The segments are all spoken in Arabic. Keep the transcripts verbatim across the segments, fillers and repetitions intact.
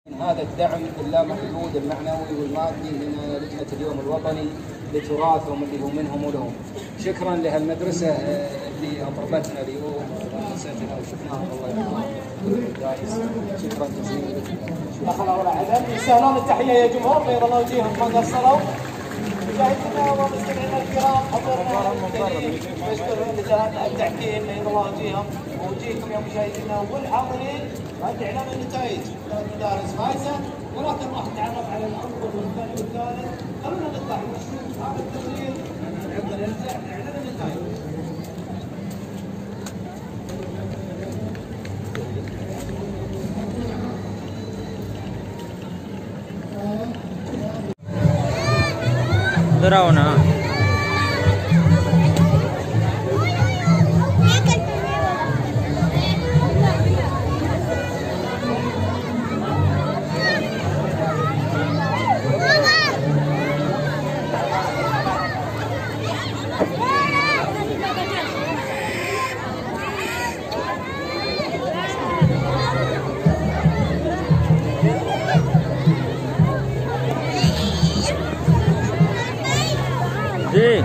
هذا الدعم اللامحدود المعنوي والمادي من لجنة اليوم الوطني لتراثهم اللي هو منهم ولهم. شكرا لهالمدرسة اللي أطربتنا اليوم ومدرستنا وشفناها الله يرحمها. شكرا جزيلا. دخل ولا عدد. يستاهلون التحية يا جمهور، بيض الله وجيههم ما قصروا. مشاهدينا ومستمعينا الكرام حضورنا الكريم نشكر لجنة التحكيم بيض الله وجيههم ووجيهكم يا مشاهدينا والحاضرين بعد إعلان النتائج. المدارس فايزة ولكن راح نتعرف على الأول والثاني والثالث. خلونا نطلع ونشوف هذا التقرير يقدر يرجع لإعلان النتائج. डरावना जी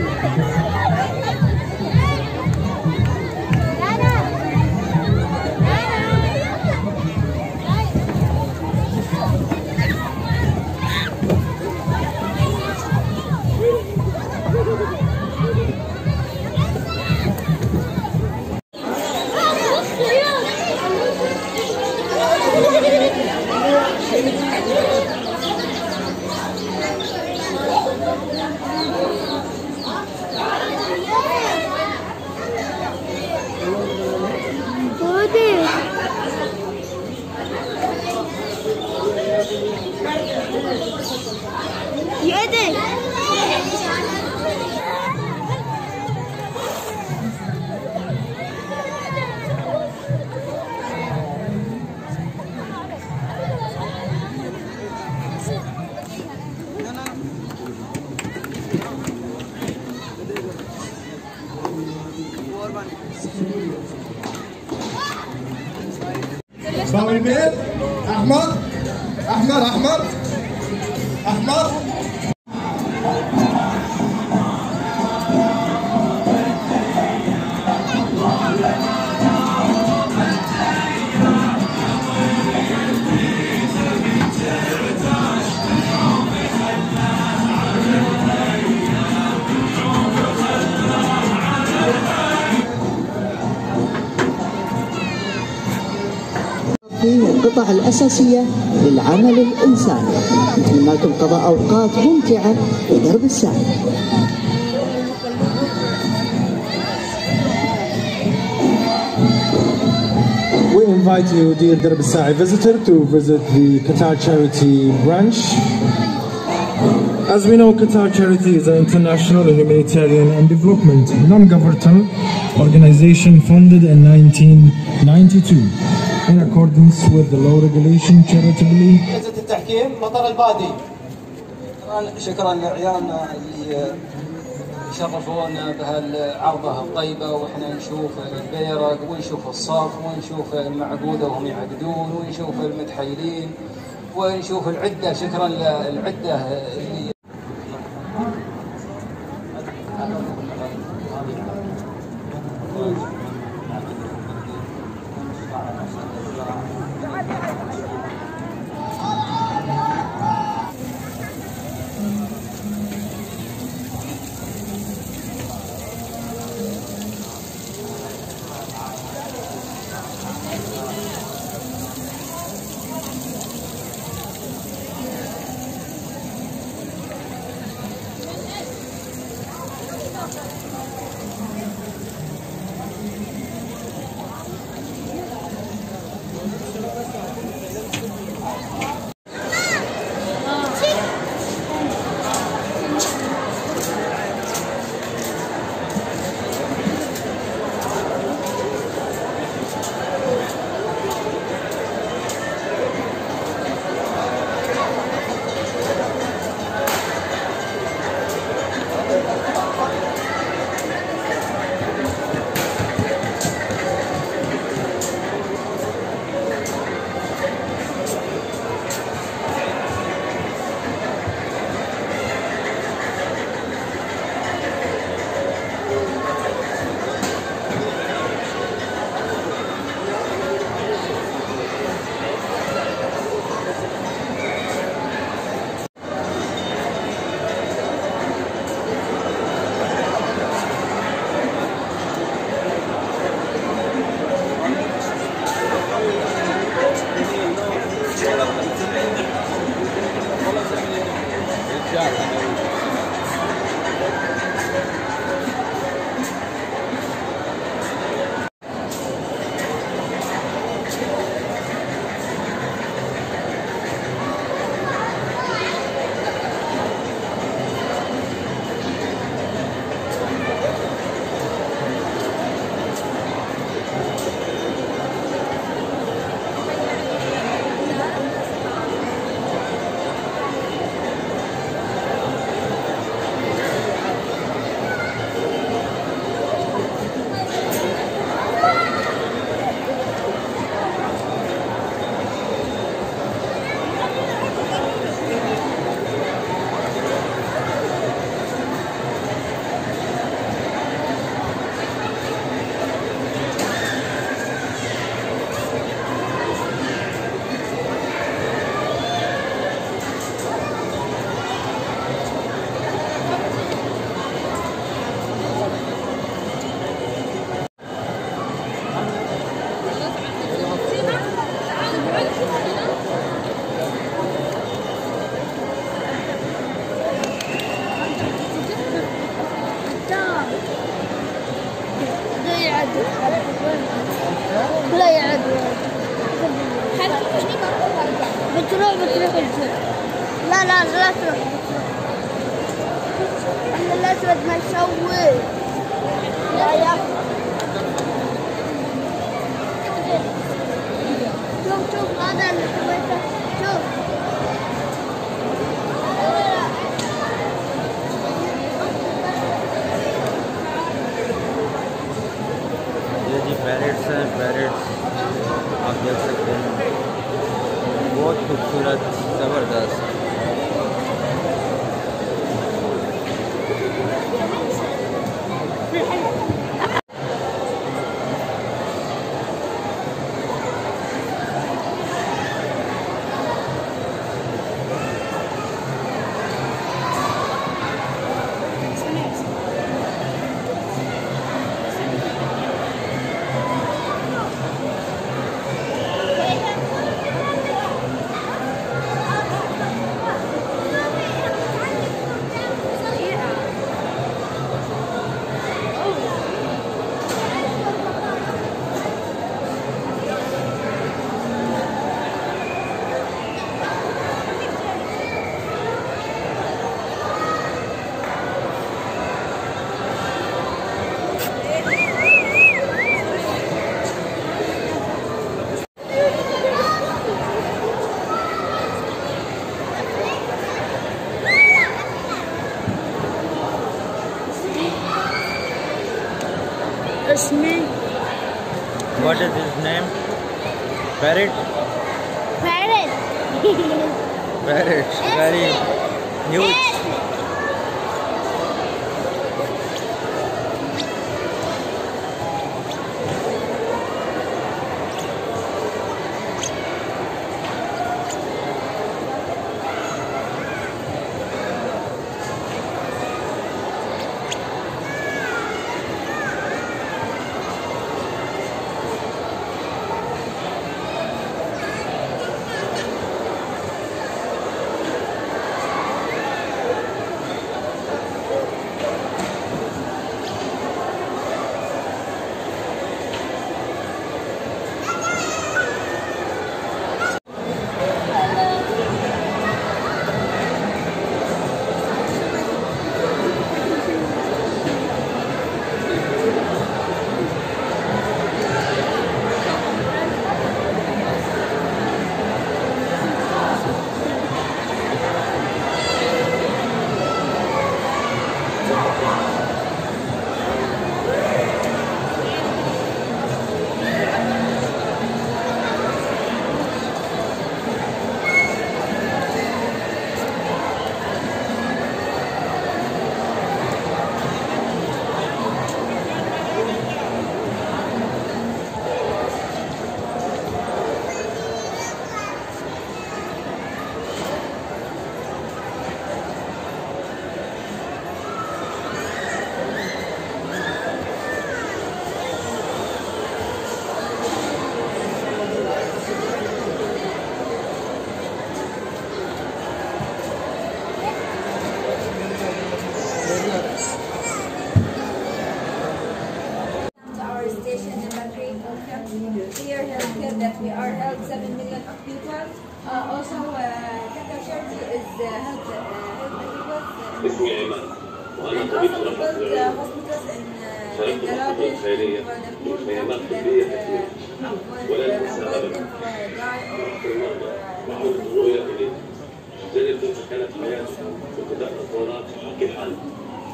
باويمير احمر احمر احمر احمر القطع الأساسية للعمل الإنساني. نتمنى لكم قضاء أوقات ممتعة في درب الساعي. We invite you, dear Darb al-Sa'i visitor, to visit the Qatar Charity branch. As we know, Qatar Charity is an international humanitarian and development non-governmental organization founded in nineteen ninety-two. In accordance with the law regulation charitably. جلسة التحكيم مطر البادي. شكرا لعيالنا اللي شرفونا بهالعرضة الطيبة واحنا نشوف البيرق ونشوف الصف ونشوف المعقودة وهم يعقدون ونشوف المتحيلين ونشوف العدة. شكرا للعدة اللي بتروح بتروح الجو. لا لا لا تروح أنا الأسود مشوي. لا يا شوف شوف هذا اللي سويته شوف. ये जी पैरेट्स हैं, पैरेट्स आप देख सकते हैं, बहुत खूबसूरत, ज़बरदस्त। اسمي What is his name? Parrot? Parrot. Parrot, very huge. Here healthcare that we are help seven million of people. Uh, also, uh, Qatar Charity is uh, help uh, help the people. Uh, and also we build uh, hospitals in uh, in garages for the poor people that uh, avoid uh, avoid them for die or uh,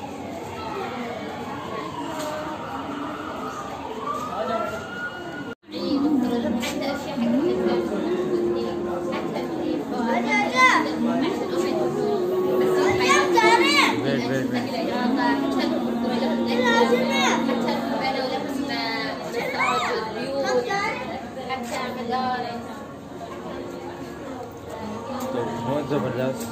बहुत ज़बरदस्त।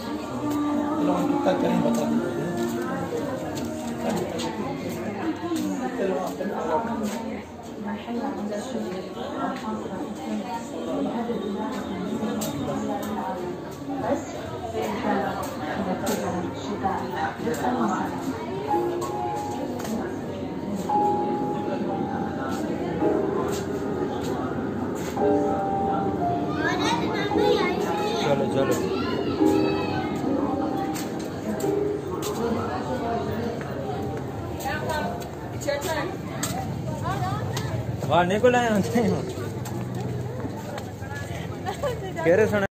चलो वहाँ निकल आए होते हैं कह रहे सुना